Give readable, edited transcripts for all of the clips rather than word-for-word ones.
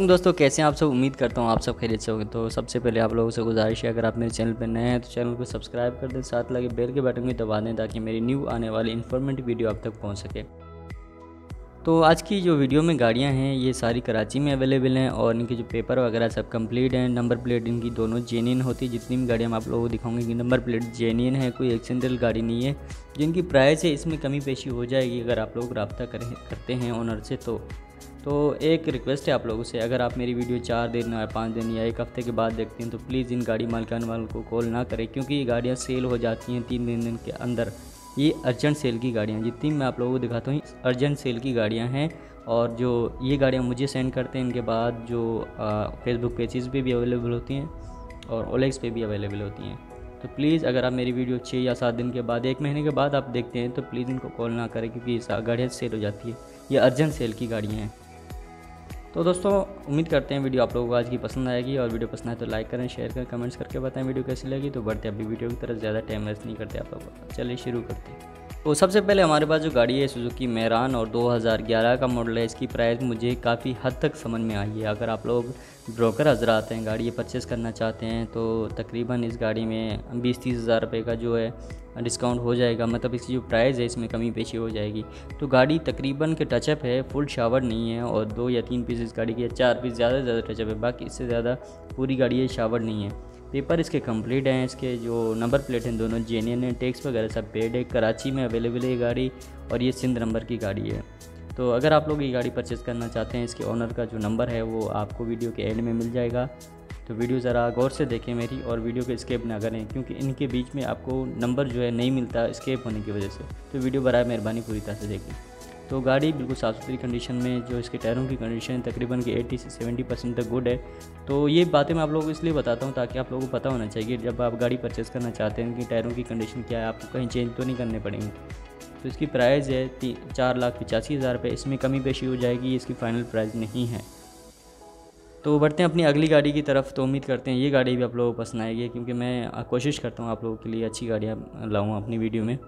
दोस्तों कैसे हैं आप सब। उम्मीद करता हूँ आप सब खैरियत से होंगे। तो सबसे पहले आप लोगों से गुजारिश है, अगर आप मेरे चैनल पर नए हैं तो चैनल को सब्सक्राइब कर दें, साथ लगे बेल के बटन को दबा दें ताकि मेरी न्यू आने वाली इन्फॉर्मेटिव वीडियो आप तक पहुँच सके। तो आज की जो वीडियो में गाड़ियाँ हैं ये सारी कराची में अवेलेबल हैं और इनके जो पेपर वगैरह सब कंप्लीट हैं। नंबर प्लेट इनकी दोनों जेन्युइन होती है। जितनी भी गाड़ियाँ मैं आप लोगों को दिखाऊंगी कि नंबर प्लेट जेन्युइन है, कोई एक्सीडेंटल गाड़ी नहीं है। जिनकी प्राइस है इसमें कमी पेशी हो जाएगी अगर आप लोग रब्ता करते हैं ओनर से। तो एक रिक्वेस्ट है आप लोगों से, अगर आप मेरी वीडियो 4 दिन या 5 दिन या 1 हफ्ते के बाद देखते हैं तो प्लीज़ इन गाड़ी मालिकान वालों को कॉल ना करें, क्योंकि ये गाड़ियाँ सेल हो जाती हैं 3 दिन के अंदर। ये अर्जेंट सेल की गाड़ियाँ, जितनी मैं आप लोगों को दिखाता हूँ अर्जेंट सेल की गाड़ियाँ हैं। और जो ये गाड़ियाँ मुझे सेंड करते हैं इनके बाद जो फेसबुक पेजेस पे भी अवेलेबल होती हैं और ओलेक्स पे भी अवेलेबल होती हैं। तो प्लीज़ अगर आप मेरी वीडियो 6 या 7 दिन के बाद, 1 महीने के बाद आप देखते हैं तो प्लीज़ इनको कॉल ना करें, क्योंकि ये गाड़ियाँ सेल हो जाती है। ये अर्जेंट सेल की गाड़ियाँ हैं। तो दोस्तों उम्मीद करते हैं वीडियो आप लोगों को आज की पसंद आएगी, और वीडियो पसंद आए तो लाइक करें, शेयर करें, कमेंट्स करके बताएं वीडियो कैसी लगी। तो बढ़ते अभी वीडियो की तरफ, ज़्यादा टाइम वेस्ट नहीं करते आप लोग, चलिए शुरू करते हैं। तो सबसे पहले हमारे पास जो गाड़ी है सुजुकी मेरान और 2011 का मॉडल है। इसकी प्राइस मुझे काफ़ी हद तक समझ में आई है। अगर आप लोग ब्रोकर हजरात हैं, गाड़ी परचेज़ करना चाहते हैं तो तकरीबन इस गाड़ी में 20-30 हज़ार रुपये का जो है डिस्काउंट हो जाएगा। मतलब इसकी जो प्राइस है इसमें कमी पेशी हो जाएगी। तो गाड़ी तकरीबन के टचअप है, फुल शावर नहीं है, और 2 या 3 पीस इस गाड़ी के, 4 पीस ज़्यादा से ज़्यादा टचअप है, बाकी इससे ज़्यादा पूरी गाड़ी है शावर नहीं है। पेपर इसके कंप्लीट हैं। इसके जो नंबर प्लेट हैं दोनों जेन्युइन हैं, टैक्स वगैरह सब पेड है। कराची में अवेलेबल है ये गाड़ी, और ये सिंध नंबर की गाड़ी है। तो अगर आप लोग ये गाड़ी परचेज़ करना चाहते हैं, इसके ओनर का जो नंबर है वो आपको वीडियो के एंड में मिल जाएगा। तो वीडियो ज़रा गौर से देखें मेरी, और वीडियो को स्किप ना करें, क्योंकि इनके बीच में आपको नंबर जो है नहीं मिलता स्किप होने की वजह से। तो वीडियो बराए मेहरबानी पूरी तरह से देखें। तो गाड़ी बिल्कुल साफ़ सुथरी कंडीशन में, जो इसके टायरों की कंडीशन तकरीबन की 80 से 70% तक गुड है। तो ये बातें मैं आप लोगों को इसलिए बताता हूँ ताकि आप लोगों को पता होना चाहिए जब आप गाड़ी परचेज़ करना चाहते हैं कि टायरों की कंडीशन क्या है, आपको कहीं चेंज तो नहीं करने पड़ेंगे। तो इसकी प्राइस है 4,85,000 रुपये। इसमें कमी पेशी हो जाएगी, इसकी फ़ाइनल प्राइस नहीं है। तो बढ़ते हैं अपनी अगली गाड़ी की तरफ। तो उम्मीद करते हैं ये गाड़ी भी आप लोगों को पसंद आएगी, क्योंकि मैं कोशिश करता हूँ आप लोगों के लिए अच्छी गाड़ियाँ लाऊँ अपनी वीडियो में।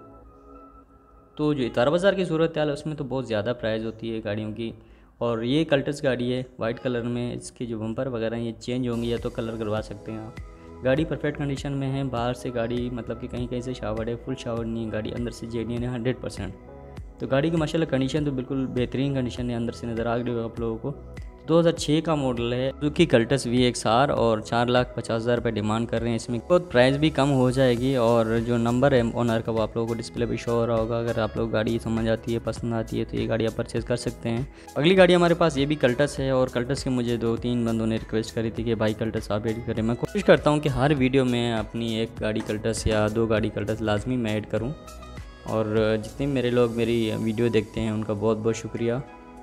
तो जो इतारा बाज़ार की सूरत हाल है उसमें तो बहुत ज़्यादा प्राइस होती है गाड़ियों की। और ये कल्टस गाड़ी है वाइट कलर में। इसके जो बम्पर वगैरह ये चेंज होंगे या तो कलर करवा सकते हैं आप। गाड़ी परफेक्ट कंडीशन में है। बाहर से गाड़ी मतलब कि कहीं कहीं से शावर है, फुल शावर नहीं है गाड़ी, अंदर से जेन्युइन है 100%। तो गाड़ी की माशाल्लाह कंडीशन तो बिल्कुल बेहतरीन कंडीशन है, अंदर से नज़र आ रही होगा आप लोगों को। 2006 का मॉडल है सुजुकी कल्टस VXR, और 4,50,000 रुपये डिमांड कर रहे हैं। इसमें बहुत प्राइस भी कम हो जाएगी, और जो नंबर है ओनर का वो आप लोगों को डिस्प्ले पे शो हो रहा होगा। अगर आप लोग गाड़ी समझ आती है, पसंद आती है, तो ये गाड़ी आप परचेज़ कर सकते हैं। अगली गाड़ी हमारे पास ये भी कल्टस है, और कल्टस के मुझे 2-3 बंदों ने रिक्वेस्ट करी थी कि भाई कल्टस आप ऐड करें। मैं कोशिश करता हूँ कि हर वीडियो में अपनी एक गाड़ी कल्टस या 2 गाड़ी कल्टस लाजमी मैं ऐड करूँ। और जितने मेरे लोग मेरी वीडियो देखते हैं उनका बहुत बहुत शुक्रिया।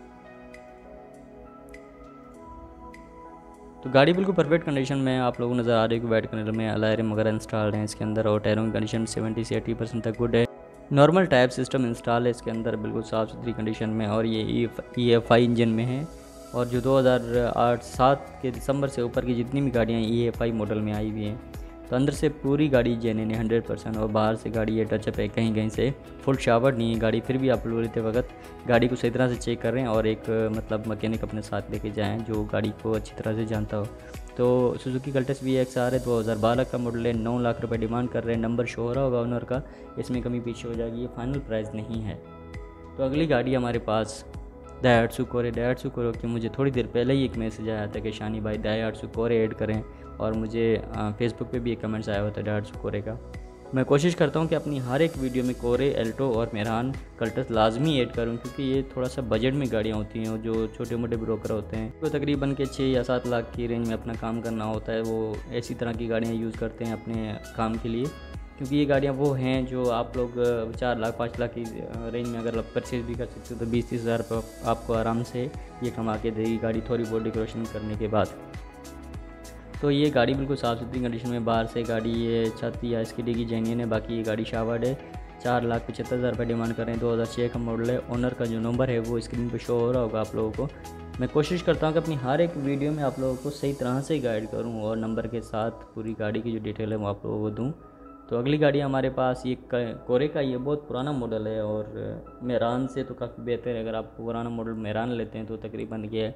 तो गाड़ी बिल्कुल परफेक्ट कंडीशन में आप लोगों को नज़र आ रही है कि वाइट कलर में अलार्म वगैरह इंस्टॉल्ड हैं इसके अंदर, और टायरों की कंडीशन 70 से 80% तक गुड है। नॉर्मल टाइप सिस्टम इंस्टॉल है इसके अंदर, बिल्कुल साफ़ सुथरी कंडीशन में, और ये EFI इंजन में है। और जो 2008-7 के दिसंबर से ऊपर की जितनी भी गाड़ियाँ EFI मॉडल में आई हुई हैं, तो अंदर से पूरी गाड़ी जेन्युइन है 100%, और बाहर से गाड़ी ये टचअप है, कहीं कहीं से फुल शावर नहीं है गाड़ी। फिर भी आप लोग लेते वक्त गाड़ी को सही तरह से चेक करें, और एक मतलब मैकेनिक अपने साथ लेके जाएं जो गाड़ी को अच्छी तरह से जानता हो। तो सुजुकी कल्टस VXR है, 2012 का मॉडल है, 9 लाख रुपए डिमांड कर रहे हैं। नंबर शो हो रहा होगा ओनर का, इसमें कमी पीछे हो जाएगी, ये फाइनल प्राइस नहीं है। तो अगली गाड़ी हमारे पास दाइहात्सू कोरे। दाइहात्सू कोरे की मुझे थोड़ी देर पहले ही एक मैसेज आया था कि शानी भाई दाइहात्सू कोरे ऐड करें, और मुझे फेसबुक पे भी एक कमेंट्स आया हुआ था दाइहात्सू कोरे का। मैं कोशिश करता हूँ कि अपनी हर एक वीडियो में कोरे, एल्टो और मेहरान कल्टस लाजमी ऐड करूँ, क्योंकि ये थोड़ा सा बजट में गाड़ियाँ होती हैं। जो छोटे मोटे ब्रोकर होते हैं तो तकरीबन के 6 या 7 लाख की रेंज में अपना काम करना होता है, वो ऐसी तरह की गाड़ियाँ यूज़ करते हैं अपने काम के लिए। क्योंकि ये गाड़ियाँ वो हैं जो आप लोग 4 लाख 5 लाख की रेंज में अगर आप परचेज़ भी कर सकते हो तो 20-30 हज़ार रुपये आपको आराम से ये कमा के देगी गाड़ी, थोड़ी बहुत डेकोरेशन करने के बाद। तो ये गाड़ी बिल्कुल साफ़ सुथरी कंडीशन में, बाहर से गाड़ी ये छत या इसके लिए जेन्युइन है, बाकी ये गाड़ी शावर्ड है। 4,75,000 रुपये डिमांड कर रहे हैं। 2006 का मॉडल है। ओनर का जो नंबर है वो स्क्रीन पे शो हो रहा होगा आप लोगों को। मैं कोशिश करता हूँ कि अपनी हर एक वीडियो में आप लोगों को सही तरह से गाइड करूँ, और नंबर के साथ पूरी गाड़ी की जो डिटेल है वो आप लोगों को दूँ। तो अगली गाड़ी हमारे पास ये कोरे का, ये बहुत पुराना मॉडल है, और मेरान से तो काफ़ी बेहतर है। अगर आप पुराना मॉडल मेरान लेते हैं तो तकरीबन ये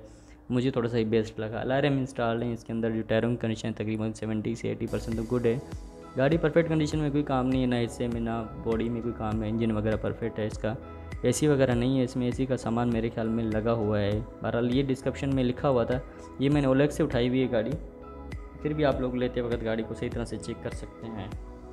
मुझे थोड़ा सा ही बेस्ट लगा। अलार्म इंस्टॉल है इसके अंदर। जो टायरों की कंडीशन तकरीबन 70 से 80% तो गुड है। गाड़ी परफेक्ट कंडीशन में, कोई काम नहीं है, ना हिस्से में ना बॉडी में कोई काम है। इंजन वगैरह परफेक्ट है इसका। एसी वगैरह नहीं है इसमें, एसी का सामान मेरे ख्याल में लगा हुआ है। बहरहाल ये डिस्क्रिप्शन में लिखा हुआ था। ये मैंने ओलेक्स से उठाई हुई है गाड़ी, फिर भी आप लोग लेते वक्त गाड़ी को सही तरह से चेक कर सकते हैं।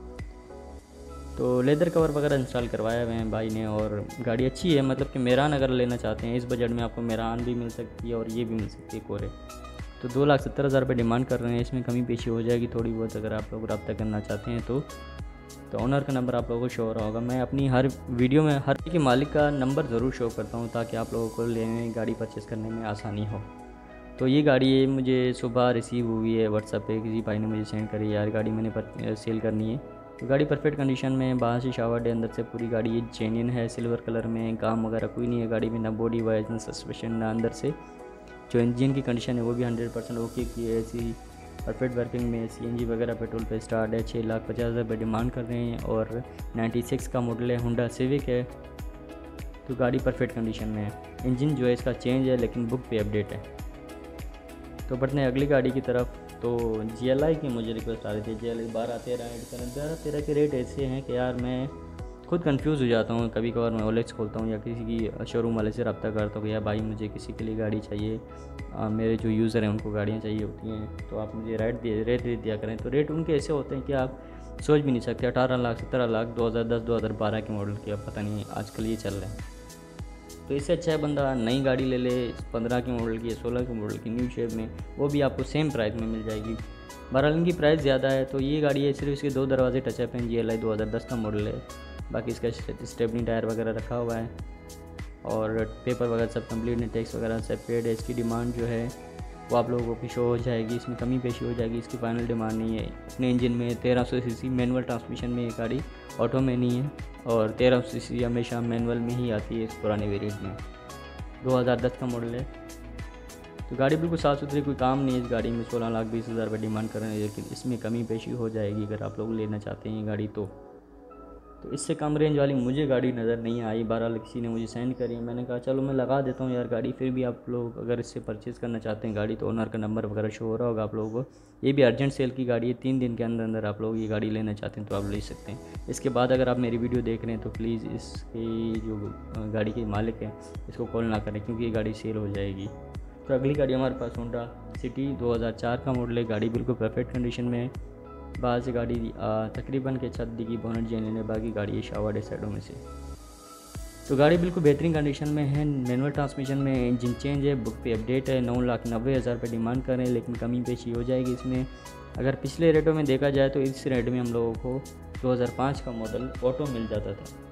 तो लेदर कवर वगैरह इंस्टॉल करवाया हुए हैं भाई ने, और गाड़ी अच्छी है। मतलब कि मेरान अगर लेना चाहते हैं इस बजट में, आपको मेरान भी मिल सकती है और ये भी मिल सकती है कोरे। तो 2,70,000 रुपये डिमांड कर रहे हैं। इसमें कमी पेशी हो जाएगी थोड़ी बहुत अगर आप लोग रब्ता करना चाहते हैं तो ओनर का नंबर आप लोगों को शो हो रहा होगा। मैं अपनी हर वीडियो में हर के मालिक का नंबर ज़रूर शो करता हूँ ताकि आप लोगों को लेने गाड़ी परचेज़ करने में आसानी हो। तो ये गाड़ी मुझे सुबह रिसीव हुई है व्हाट्सएप पे, किसी भाई ने मुझे सेंड करी, यार गाड़ी मैंने सेल करनी है। तो गाड़ी परफेक्ट कंडीशन में, बाहर से शावर डे, अंदर से पूरी गाड़ी ये जेन्युइन है, सिल्वर कलर में, काम वगैरह कोई नहीं है गाड़ी में, ना बॉडी वाइज ना सस्पेंशन ना अंदर से। जो इंजन की कंडीशन है वो भी 100% ओके की है। ऐसी परफेक्ट वर्किंग में, सीएनजी वगैरह पेट्रोल पे स्टार्ट है। 6,50,000 रुपये डिमांड कर रहे हैं और 96 का मॉडल है, होंडा सिविक है। तो गाड़ी परफेक्ट कंडीशन में है। इंजन जो है इसका चेंज है लेकिन बुक पे अपडेट है। तो बढ़ते हैं अगली गाड़ी की तरफ। तो GLI की मुझे रिक्वेस्ट आ रही थी। GLI 12-13 के रेट ऐसे हैं कि यार मैं खुद कंफ्यूज हो जाता हूँ। कभी कभार मैं ओलेक्स खोलता हूँ या किसी की शोरूम वाले से रब्ता करता हूँ कि यार भाई मुझे किसी के लिए गाड़ी चाहिए, मेरे जो यूज़र हैं उनको गाड़ियाँ चाहिए होती हैं, तो आप मुझे रेट दे दिया करें। तो रेट उनके ऐसे होते हैं कि आप सोच भी नहीं सकते। 18 लाख 17 लाख 2010-2012 के मॉडल के, अब पता नहीं आजकल ये चल रहे हैं। तो इससे अच्छा है बंदा नई गाड़ी ले ले, 15 के मॉडल की, 16 के मॉडल की, न्यू शेप में, वो भी आपको सेम प्राइस में मिल जाएगी। बहरहाल इनकी प्राइस ज़्यादा है। तो ये गाड़ी है, सिर्फ इसके 2 दरवाजे टचअप हैं। GLI 2010 का मॉडल है। बाकी इसका स्टेपनी टायर वगैरह रखा हुआ है और पेपर वगैरह सब कंप्लीट है। टैक्स वगैरह सब पेड है। इसकी डिमांड जो है वो आप लोगों को शो हो जाएगी, इसमें कमी पेशी हो जाएगी। इसकी फाइनल डिमांड नहीं है। अपने इंजन में 1300 सीसी मैनुअल ट्रांसमिशन में ये गाड़ी ऑटो में नहीं है, और 1300 सीसी हमेशा मैनुअल में ही आती है इस पुराने वेरिएंट में। 2010 का मॉडल है। तो गाड़ी बिल्कुल साफ़ सुथरी, कोई काम नहीं है इस गाड़ी में। 16,20,000 रुपये डिमांड कर रहे हैं, लेकिन इसमें कमी पेशी हो जाएगी अगर आप लोग लेना चाहते हैं गाड़ी। तो इससे कम रेंज वाली मुझे गाड़ी नज़र नहीं आई। 12 किसी ने मुझे सेंड करी, मैंने कहा चलो मैं लगा देता हूँ यार गाड़ी। फिर भी आप लोग अगर इससे परचेज़ करना चाहते हैं गाड़ी, तो ओनर का नंबर वगैरह शो हो रहा होगा आप लोगों को। ये भी अर्जेंट सेल की गाड़ी है। 3 दिन के अंदर अंदर आप लोग ये गाड़ी लेना चाहते हैं तो आप ले सकते हैं। इसके बाद अगर आप मेरी वीडियो देख रहे हैं तो प्लीज़ इसकी जो गाड़ी के मालिक हैं इसको कॉल ना करें, क्योंकि ये गाड़ी सेल हो जाएगी। तो अगली गाड़ी हमारे पास होंडा सिटी 2004 का मॉडल है। गाड़ी बिल्कुल परफेक्ट कंडीशन में है। बाहर से गाड़ी तकरीबन के छत की, बोनट जेन्युइन है, बाकी गाड़ी शावर साइडों में से। तो गाड़ी बिल्कुल बेहतरीन कंडीशन में है। मैनुअल ट्रांसमिशन में, इंजन चेंज है, बुक पे अपडेट है। 9,90,000 रुपये डिमांड कर रहे हैं, लेकिन कमी पेशी हो जाएगी इसमें। अगर पिछले रेटों में देखा जाए तो इस रेट में हम लोगों को 2005 का मॉडल ऑटो मिल जाता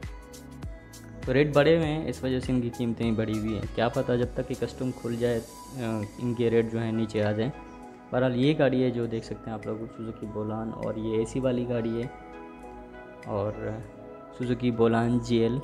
था। तो रेट बढ़े हुए हैं, इस वजह से इनकी कीमतें बढ़ी हुई हैं। क्या पता जब तक कि कस्टम खुल जाए इनके रेट जो है नीचे आ जाएँ। बहरहाल ये गाड़ी है जो देख सकते हैं आप लोग, सुजुकी बोलान, और ये एसी वाली गाड़ी है। और सुजुकी बोलान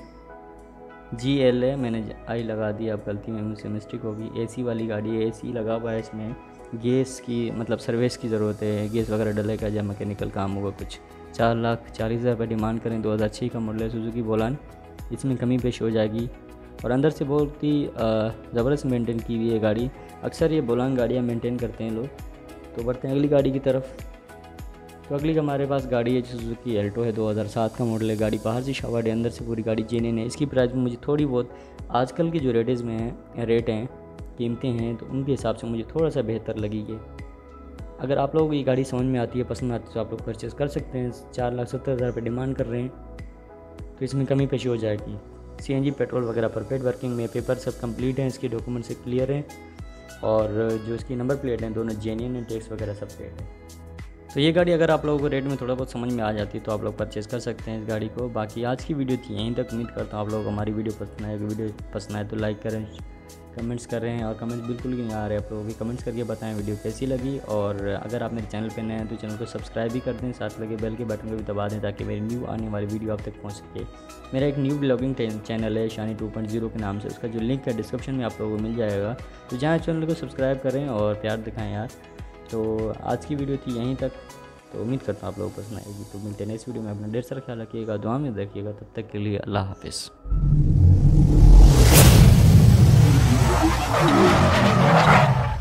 GL है, मैंने आई लगा दिया, अब गलती में मुझसे मिस्टेक होगी। एसी वाली गाड़ी है, एसी लगा हुआ है इसमें। गैस की मतलब सर्विस की ज़रूरत है, गैस वगैरह डलेगा या मैकेनिकल काम होगा कुछ। 4,40,000 रुपये डिमांड करें। 2006 का मॉडल है सुजुकी बोलान, इसमें कमी पेश हो जाएगी। और अंदर से बहुत ही ज़बरदस्त मेंटेन की हुई है गाड़ी। अक्सर ये बोलान गाड़ियाँ मेंटेन करते हैं लोग। तो बढ़ते हैं अगली गाड़ी की तरफ। तो अगली हमारे पास गाड़ी है सुजुकी एल्टो है। 2007 का मॉडल है। गाड़ी बाहर से शावर है, अंदर से पूरी गाड़ी जेन्युइन है। इसकी प्राइस मुझे थोड़ी बहुत आजकल की जो रेटेज में है, रेट हैं, कीमतें हैं, तो उनके हिसाब से मुझे थोड़ा सा बेहतर लगी है। अगर आप लोगों को ये गाड़ी समझ में आती है, पसंद आती है, तो आप लोग परचेज़ कर सकते हैं। 4,70,000 रुपये डिमांड कर रहे हैं, तो इसमें कमी पेशी हो जाएगी। CNG पेट्रोल वगैरह परफेक्ट वर्किंग में, पेपर सब कंप्लीट हैं, इसके डॉक्यूमेंट से क्लियर हैं, और जो इसकी नंबर प्लेट हैं दोनों जेन्युइन हैं, टैक्स वगैरह सब पेड है। तो ये गाड़ी अगर आप लोगों को रेट में थोड़ा बहुत समझ में आ जाती है तो आप लोग परचेज़ कर सकते हैं इस गाड़ी को। बाकी आज की वीडियो थी यहीं तक। उम्मीद करता हूँ आप लोगों को हमारी वीडियो पसंद आए। वीडियो पसंद आए तो लाइक करें, कमेंट्स करें, और कमेंट्स बिल्कुल भी नहीं आ रहे आप लोगों के, कमेंट्स करके बताएं वीडियो कैसी लगी। और अगर आप मेरे चैनल पर नए हैं तो चैनल को सब्सक्राइब भी कर दें, साथ लगे बेल के बटन को भी दबा दें ताकि मेरी न्यू आने वाली वीडियो आप तक पहुँच सके। मेरा एक न्यू ब्लॉगिंग चैनल है शानी 2.0 के नाम से, उसका जो लिंक है डिस्क्रिप्शन में आप लोगों को मिल जाएगा। तो जहाँ चैनल को सब्सक्राइब करें और प्यार दिखाएँ यार। तो आज की वीडियो थी यहीं तक। तो उम्मीद करता हूँ आप लोगों को पसंद आएगी। तो मिलते हैं नेक्स्ट वीडियो में। अपना ढेर सारा ख्याल रखिएगा, दुआ में रखिएगा। तब तक के लिए अल्लाह हाफिज़।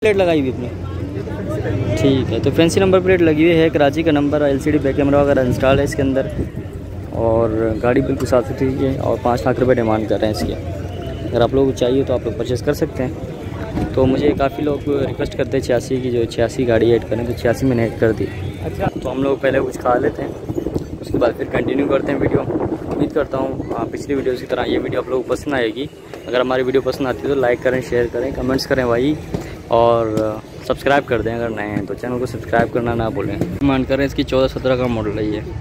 प्लेट लगाई हुई अपनी, ठीक है। तो फैंसी नंबर प्लेट लगी हुई है, कराची का नंबर, एलसीडी बैक कैमरा वगैरह इंस्टॉल है इसके अंदर, और गाड़ी बिल्कुल साफ़ सुथरी है, और 5 लाख रुपये डिमांड कर रहे हैं इसकी। अगर आप लोगों को चाहिए तो आप लोग परचेज़ कर सकते हैं। तो मुझे काफ़ी लोग रिक्वेस्ट करते हैं 86 की, जो 86 गाड़ी ऐड करें, तो 86 मैंने ऐड कर दी। अच्छा, तो हम लोग पहले कुछ खा लेते हैं, उसके बाद फिर कंटिन्यू करते हैं वीडियो। उम्मीद करता हूँ पिछली वीडियो की तरह ये वीडियो आप लोगों को पसंद आएगी। अगर हमारी वीडियो पसंद आती है तो लाइक करें, शेयर करें, कमेंट्स करें भाई, और सब्सक्राइब कर दें अगर नए हैं तो चैनल को सब्सक्राइब करना ना भूलें। मान करें इसकी 14-17 का मॉडल है ये।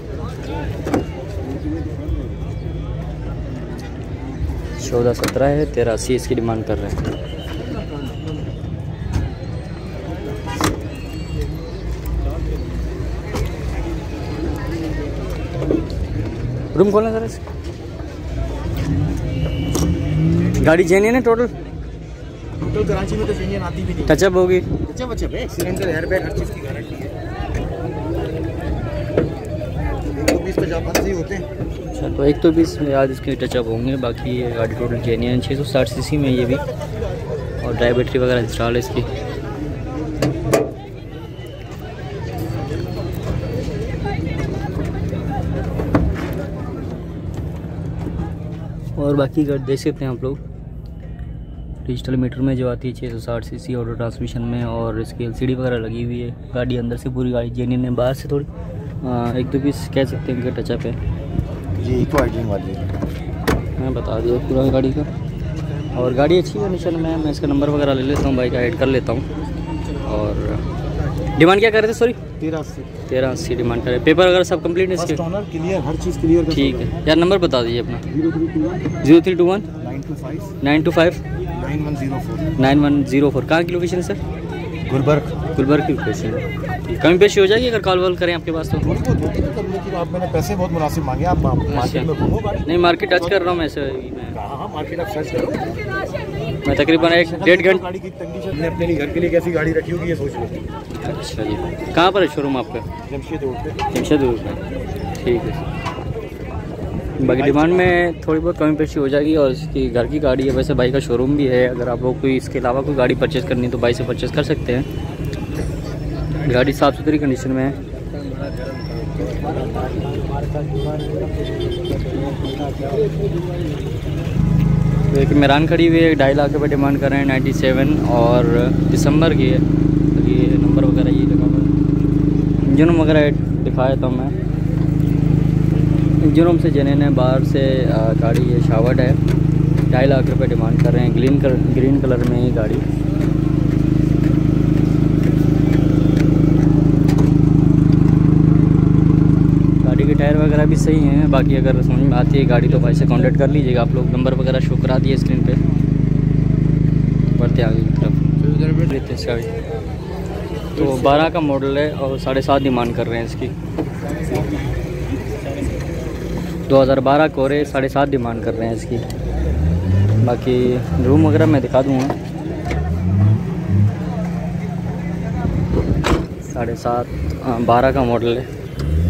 14-17 है, 1380 इसकी डिमांड कर रहे हैं। रूम खोलना सर इसका। गाड़ी जेन्युइन है टोटल? तो कराची में तो जेन्युइन आती भी नहीं। टचअप होगी? टचअप है, एक्सीडेंटल एयरबैग हर चीज़ की गारंटी है। 120 पे जापान से ही होते हैं। अच्छा, तो 120 में आज इसके टचअप होंगे, बाकी ये गाड़ी टोटल जेन्युइन 660 सीसी में ये भी, और ड्राई बैटरी वगैरह इंस्टॉल है इसकी। और बाकी गाड़ी देख सकते हैं आप लोग, डिजिटल मीटर में जो आती है 660 सीसी ऑटो ट्रांसमिशन में, और इसकी एलसीडी वगैरह लगी हुई है। गाड़ी अंदर से पूरी गाड़ी जेन्युइन है, बाहर से थोड़ी 1-2 पीस कह सकते हैं कि टचअप है जी। इको हाइड्रिंग वाली मैं बता दिया पूरा गाड़ी का। और गाड़ी अच्छी कंडीशन में है। मैं इसका नंबर वगैरह ले लेता हूँ, बाइक ऐड कर लेता हूँ। और डिमांड क्या कर रहे थे? सॉरी, 1380 डिमांड कर रहे हैं। पेपर वगैरह सब कंप्लीट है इसके? क्लियर, हर चीज़ क्लियर। ठीक है यार, नंबर बता दीजिए अपना। 0321 925 9104। कहाँ की लोकेशन है सर? गुलबर्ग की लोकेशन है। कमी पेशी हो जाएगी अगर कॉल वॉल करें आपके पास तो? आप मैंने पैसे बहुत मुनासिब मांगे, आप मार्केट में घूमो। नहीं, मार्केट टच कर रहा हूँ मैं ऐसे। हाँ, मार्केट आप सर्च करो। मैं तकरीबन 1-1.5 घंटे। गाड़ी की कंडीशन ने अपने घर के लिए कैसी गाड़ी रखी होगी ये सोच लो। अच्छा जी, कहाँ पर है शोरूम आपका? जमशेदपुर पे, ठीक है। बाकी डिमांड में थोड़ी बहुत कमी पेशी हो जाएगी, और इसकी घर की गाड़ी है। वैसे बाइक का शोरूम भी है, अगर आप लोग कोई इसके अलावा कोई गाड़ी परचेज़ करनी है तो बाइक से परचेज़ कर सकते हैं। गाड़ी साफ़ सुथरी कंडीशन में है। तो एक मेरान खड़ी हुई है, 2.5 लाख रुपये डिमांड कर रहे हैं, 97 और दिसंबर की है। तो ये नंबर वगैरह ये लगा हुआ है। इंजन वगैरह दिखाया था मैं, इंजन रूम से जेन्युइन है, बाहर से गाड़ी ये शावर्ड है। 2.5 लाख रुपये डिमांड कर रहे हैं। ग्रीन कलर में ये गाड़ी। गाड़ी के टायर वगैरह भी सही हैं। बाकी अगर समझ में आती है गाड़ी तो भाई से कांटेक्ट कर लीजिएगा आप लोग। नंबर वगैरह शो करा दिए स्क्रीन पे। बढ़ते आगे की तरफ लेते हैं इसका भी। तो 12 का मॉडल है और 7.5 डिमांड कर रहे हैं इसकी। 2012 कोरे 7.5 डिमांड कर रहे हैं इसकी। बाकी रूम वगैरह मैं दिखा दूँगा। 7.5 12 का मॉडल है।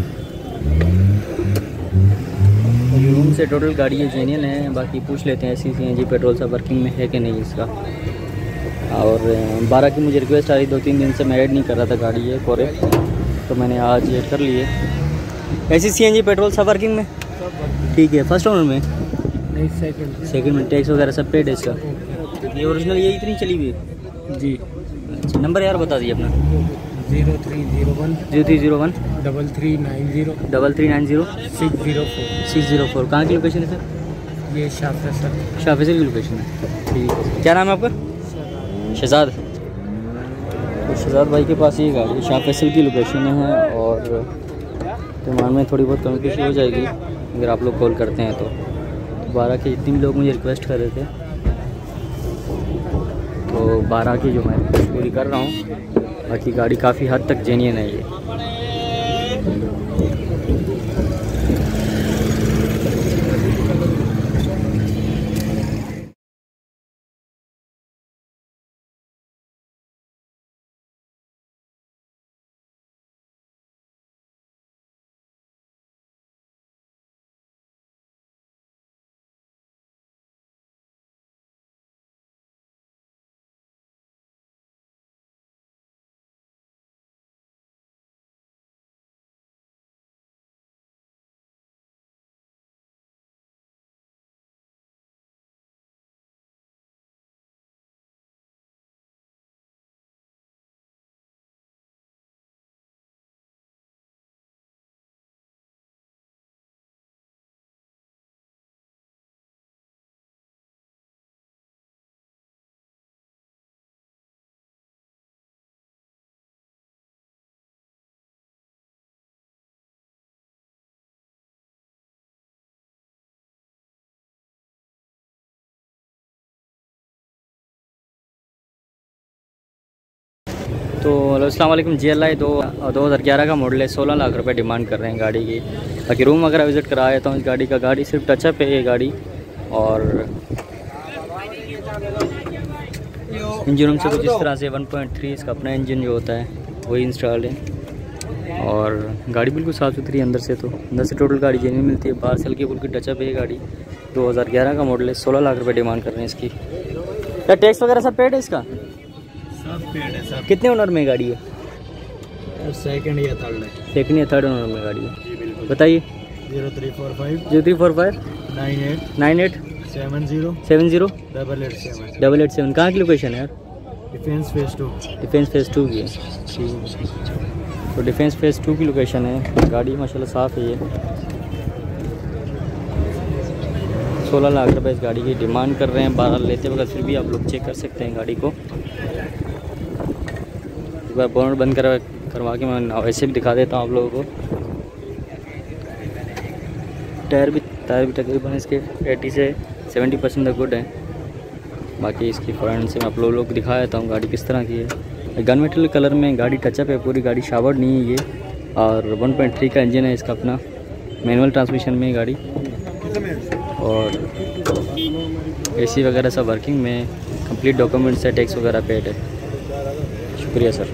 रूम से टोटल गाड़ी ये जेन्युइन है। बाकी पूछ लेते हैं सीएनजी पेट्रोल सब वर्किंग में है कि नहीं इसका। और 12 की मुझे रिक्वेस्ट आ रही, 2-3 दिन से मैं ऐड नहीं कर रहा था गाड़ी ये कोरे, तो मैंने आज ऐड कर लिए। ऐसी सीएनजी पेट्रोल सब वर्किंग में? ठीक है। फर्स्ट ओनर में? नहीं, सेकंड में। टैक्स वगैरह सब पेड है इसका? ये ओरिजिनल ये इतनी चली हुई है जी। अच्छा, नंबर यार बता दिए अपना। 0301 0301 3390 3390 604। 604। कहाँ की लोकेशन है सर? ये शाह फैसल की लोकेशन है। ठीक है। क्या नाम है आपका? शहजाद। तो शहजाद भाई के पास ये गाड़ी शाह फैसल की लोकेशन है, और डिमांड में थोड़ी बहुत कमी पेशी हो जाएगी अगर आप लोग कॉल करते हैं तो। 12 के जितने भी लोग मुझे रिक्वेस्ट कर रहे थे, तो 12 की जो मैं पूरी कर रहा हूँ। बाकी गाड़ी काफ़ी हद तक जेन्युइन है ये। तो अस्सलाम वालेकुम। GLI 2011 का मॉडल है, 16 लाख रुपए डिमांड कर रहे हैं गाड़ी की। बाकी रूम वगैरह विज़िट करा आया हूँ इस गाड़ी का। गाड़ी सिर्फ टचअप है ये गाड़ी, और इंजन रूम से कुछ इस तरह से 1.3 इसका अपना इंजन जो होता है वही इंस्टॉल है। और गाड़ी बिल्कुल साफ़ सुथरी है अंदर से। तो अंदर से टोटल गाड़ी जेन्युइन मिलती है, बाहर से हल्की फुल्की टचअप है ये गाड़ी। 2011 का मॉडल है, 16 लाख रुपए डिमांड कर रहे हैं इसकी। क्या टैक्स वगैरह सब पेड है इसका? सब पेड है सब। कितने ओनर में गाड़ी है? सेकंड या थर्ड है। सेकंड या थर्ड ओनर में गाड़ी है। बताइए। 0345 0345 98 70 70 887। 887। कहाँ की लोकेशन है यार? Defence phase 2। डिफेंस फेज 2 की है। तो डिफेंस फेज 2 की लोकेशन है। गाड़ी माशाल्लाह साफ़ है ये। 16 लाख रुपए इस गाड़ी की डिमांड कर रहे हैं। 12 लेते वक्त फिर भी आप लोग चेक कर सकते हैं गाड़ी को। एक बार बोनट बंद करवा के मैं वैसे भी दिखा देता हूँ आप लोगों को। टायर भी तकरीबन इसके 80 से 70% तक गुड है। बाकी इसकी फ्रंट से मैं आप लोगों को दिखा देता हूँ गाड़ी किस तरह की है। गन मेटल कलर में गाड़ी टचअप है पूरी। गाड़ी शावर्ड नहीं है ये, और 1.3 का इंजन है इसका अपना। मैनुअल ट्रांसमिशन में गाड़ी, और AC वगैरह सब वर्किंग में। कंप्लीट डॉक्यूमेंट्स है, टैक्स वगैरह पेड है। शुक्रिया सर।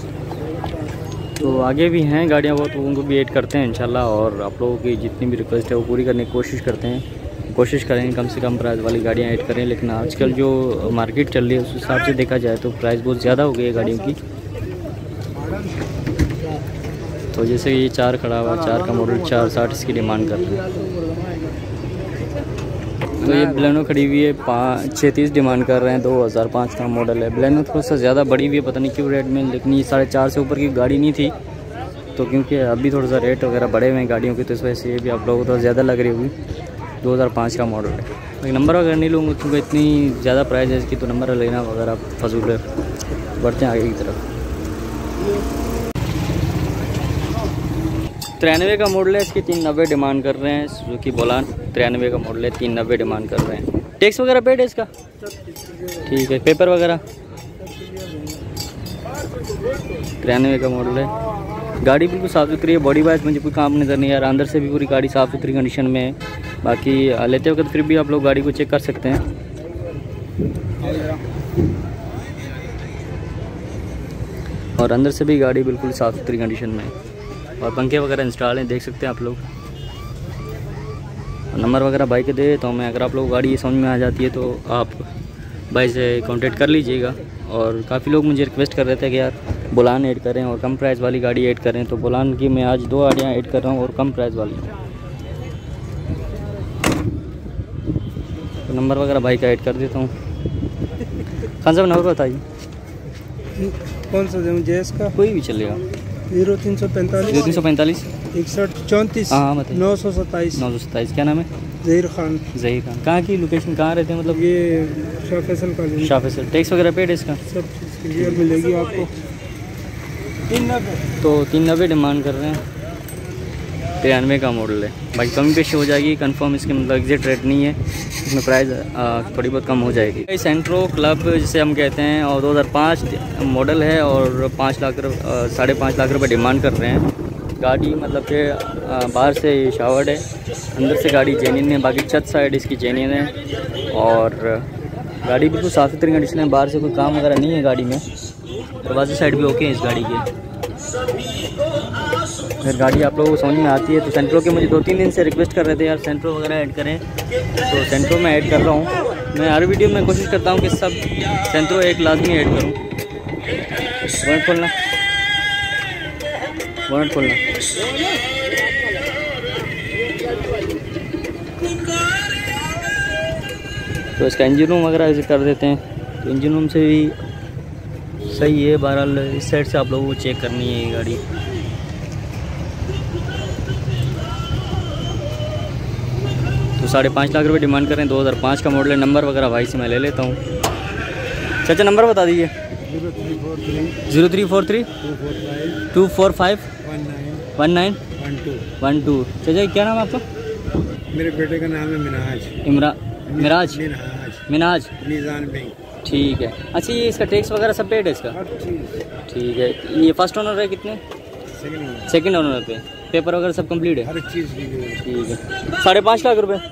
तो आगे भी हैं गाड़ियाँ बहुत, उनको भी ऐड करते हैं इंशाल्लाह। और आप लोगों की जितनी भी रिक्वेस्ट है वो पूरी करने की कोशिश करते हैं। कोशिश करें कम से कम प्राइस वाली गाड़ियाँ ऐड करें। लेकिन आजकल जो मार्केट चल रही है उस हिसाब से देखा जाए तो प्राइस बहुत ज़्यादा हो गई है गाड़ियों की। तो जैसे ये 4 खड़ा हुआ, 4 का मॉडल 460 इसकी डिमांड कर रहे हैं। तो ये बलेनो खड़ी हुई है, 630 डिमांड कर रहे हैं। 2005 का मॉडल है। बलेनो थोड़ा सा ज़्यादा बड़ी हुई है, पता नहीं क्यों रेट में, लेकिन ये 4.5 से ऊपर की गाड़ी नहीं थी। तो क्योंकि अभी थोड़ा सा रेट वगैरह बढ़े हुए हैं गाड़ियों के, तो इस वजह से ये भी आप लोगों को तो ज़्यादा लग रही होगी। 2005 का मॉडल है। लेकिन नंबर वगैरह नहीं लूँगा क्योंकि इतनी ज़्यादा प्राइस है इसकी, तो नंबर लेना वगैरह फजूल है। बढ़ते हैं आगे की तरफ। 93 का मॉडल है, इसकी 390 डिमांड कर रहे हैं। सुजुकी बोलान 93 का मॉडल है, 390 डिमांड कर रहे हैं। टैक्स वगैरह पेड है इसका? ठीक है। पेपर वगैरह? 93 का मॉडल है। गाड़ी बिल्कुल साफ़ सुथरी है। बॉडी वाइज मुझे कोई काम नज़र नहीं आ रहा। अंदर से भी पूरी गाड़ी साफ़ सुथरी कंडीशन में है। बाकी लेते वक्त फिर भी आप लोग गाड़ी को चेक कर सकते हैं। और अंदर से भी गाड़ी बिल्कुल साफ़ सुथरी कंडीशन में है। और पंखे वगैरह इंस्टॉल हैं, देख सकते हैं आप लोग। नंबर वगैरह भाई के दे देता हूँ मैं। अगर आप लोग गाड़ी ये समझ में आ जाती है तो आप भाई से कांटेक्ट कर लीजिएगा। और काफ़ी लोग मुझे रिक्वेस्ट कर रहे थे कि यार बोलान ऐड करें और कम प्राइस वाली गाड़ी ऐड करें। तो बोलान की मैं आज 2 गाड़ियाँ ऐड कर रहा हूँ, और कम प्राइस वाली। तो नंबर वगैरह भाई का ऐड कर देता हूँ। खान साहब नंबर बताइए। कौन सा दें? जेस का कोई भी चलेगा। 0345 345 61 34 हाँ बताइए। 927। क्या नाम है? जहीर खान। जहीर खान। कहाँ की लोकेशन, कहाँ रहते हैं मतलब? ये शाह फैसल कॉलोनी। शाह फैसल। टैक्स वगैरह पेड है इसका? सब चीज़ क्लियर मिलेगी आपको। 390। तो 390 डिमांड कर रहे हैं। 93 का मॉडल है। बाकी कमी पेशी हो जाएगी कंफर्म। इसके मतलब एग्जैक्ट रेट नहीं है, इसमें प्राइस थोड़ी बहुत कम हो जाएगी। सेंट्रो क्लब जिसे हम कहते हैं, और 2005 मॉडल है, और 5.5 लाख रुपए डिमांड कर रहे हैं। गाड़ी मतलब कि बाहर से शावर्ड है, अंदर से गाड़ी जेन्युइन है। बाकी छत साइड इसकी जेन्युइन है, और गाड़ी बिल्कुल साफ़ सुथरी कंडीशन है। बाहर से कोई काम वगैरह नहीं है गाड़ी में। दरवाजे साइड भी ओके है इस गाड़ी के। अगर गाड़ी आप लोगों को समझ में आती है तो सेंट्रो के मुझे 2-3 दिन से रिक्वेस्ट कर रहे थे यार सेंट्रो वगैरह ऐड करें, तो सेंट्रो में ऐड कर रहा हूँ। मैं हर वीडियो में कोशिश करता हूँ कि सब सेंट्रो एक लाजमी ऐड करूँ। बोनट खोलना, बोनट खोलना। तो इसका इंजन रूम वगैरह विजिट कर देते हैं। तो इंजन रूम से भी सही है। बहरहाल इस साइड से आप लोगों को चेक करनी है ये गाड़ी। तो 5.5 लाख रुपए डिमांड कर रहे हैं। 2005 का मॉडल है। नंबर वगैरह भाई से मैं ले लेता हूँ। चाचा नंबर बता दीजिए। 0343 245 1912। चाचा क्या नाम है आपका? मेरे बेटे का नाम है मिनाज। मिराज। निजान मिनाज। निजान बैंक। ठीक है। अच्छा ये इसका टैक्स वगैरह सब पेड है इसका? ठीक है। ये फर्स्ट ओनर है कितने? सेकंड ओनर पे। पेपर वगैरह सब कंप्लीट है? हर एक चीज़ ठीक है। 5.5 लाख रुपए।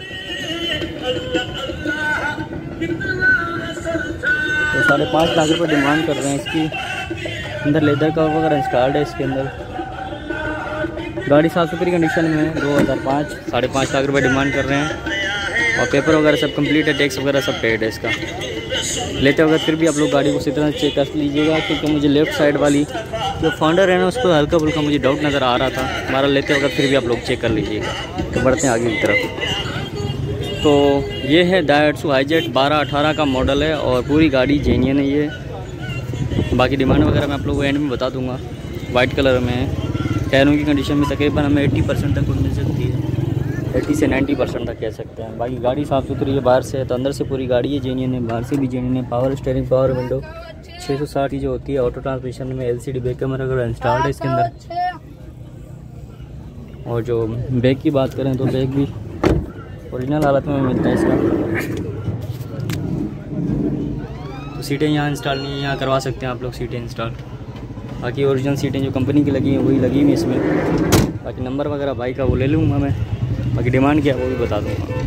तो 5.5 लाख रुपए डिमांड कर रहे हैं इसकी। अंदर लेदर का वगैरह इंस्टॉल्ड है इसके अंदर। गाड़ी साफ़ सुथरी कंडीशन में है। 2005। 5.5 लाख रुपए डिमांड कर रहे हैं और पेपर वगैरह सब कंप्लीट है। टैक्स वगैरह सब पेड है इसका। लेते वक्त फिर भी आप लोग गाड़ी को उसी तरह चेक कर लीजिएगा, क्योंकि मुझे लेफ़्ट साइड वाली जो फाउंडर है ना, उस पर हल्का फुल्का मुझे डाउट नज़र आ रहा था हमारा। लेते वक्त फिर भी आप लोग चेक कर लीजिएगा। तो बढ़ते हैं आगे की तरफ। तो ये है डायट्सू हाईजेट 12-18 का मॉडल है और पूरी गाड़ी जेन्युइन है ये। बाकी डिमांड वगैरह मैं आप लोगों को एंड में बता दूंगा। वाइट कलर में है। टायरों की कंडीशन में तकरीबन हमें 80% तक मिल सकती है। 80 से 90% तक कह सकते हैं। बाकी गाड़ी साफ़ सुथरी है बाहर से, तो अंदर से पूरी गाड़ी है जेन्युइन है, बाहर से भी जेन्युइन है। पावर स्टीयरिंग, पावर विंडो 660 की जो होती है। ऑटो ट्रांसमिशन में LCD बैक कैमरा वगैरह इंस्टॉल्ड है इसके अंदर। और जो बैग की बात करें तो बैग भी ओरिजिनल हालत में मिलता है इसका। तो सीटें यहाँ इंस्टॉल नहीं है, यहाँ करवा सकते हैं आप लोग सीटें इंस्टॉल। बाकी ओरिजिनल सीटें जो कंपनी की लगी हैं वही लगी हुई इसमें। बाकी नंबर वगैरह भाई का वो ले लूँगा मैं। बाकी डिमांड क्या है वो भी बता दूँगा।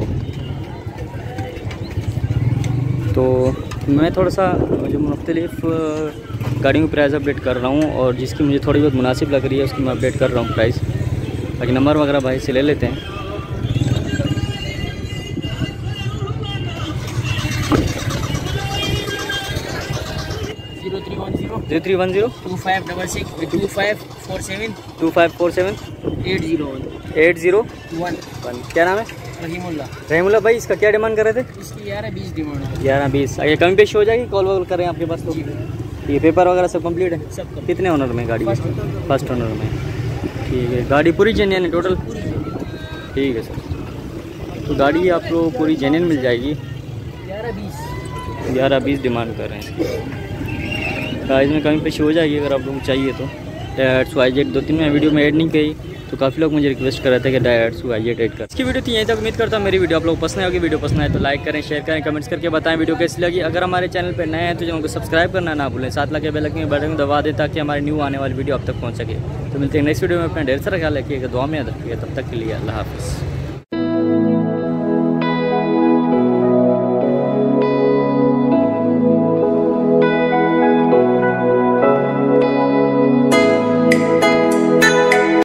तो मैं थोड़ा सा जो मुख्तलिफ गाड़ियों की प्राइस अपडेट कर रहा हूँ और जिसकी मुझे थोड़ी बहुत मुनासिब लग रही है उसकी मैं अपडेट कर रहा हूँ प्राइस। बाकी नंबर वगैरह भाई से ले लेते हैं। 0310 2547 801। क्या नाम है? रहीमुल्ला भाई। इसका क्या डिमांड कर रहे थे? इसकी 11-20 डिमांड। 11-20। अगर कमी पेश हो जाएगी कॉल वॉल करें आपके पास तो। ये पेपर वगैरह सब कंप्लीट है? सब। कितने ओनर में गाड़ी? फर्स्ट ओनर में। ठीक है। गाड़ी पूरी जेन्युइन है टोटल? ठीक है सर। तो गाड़ी आपको पूरी जेन्युइन मिल जाएगी। 11-20 डिमांड कर रहे हैं इसकी। प्राइस में कमी पेश हो जाएगी अगर आप लोगों को चाहिए तो। डायट्सू हाईजेट 2-3 में वीडियो में ऐड नहीं की, तो काफ़ी लोग मुझे रिक्वेस्ट कर रहे थे कि डायट्सू हाईजेट ऐड कर। इसकी वीडियो थी यहीं तक। उम्मीद करता हूँ मेरी वीडियो आप लोग पसंद आएगी। वीडियो पसंद आए तो लाइक करें, शेयर करें, कमेंट्स करके बताएं वीडियो कैसी लगी। अगर हमारे चैनल पर नए हैं तो चैनल को सब्सक्राइब करना ना भूलें। साथ लगे बेल आइकन बटन दबा दें ताकि हमारी न्यू आने वाली वीडियो आप तक पहुँच सके। तो मिलते हैं नेक्स्ट वीडियो में। अपना ढेर सारा ख्याल रखिएगा, दुआ में याद रखिएगा। तब तक के लिए अल्लाह हाफ़िज़।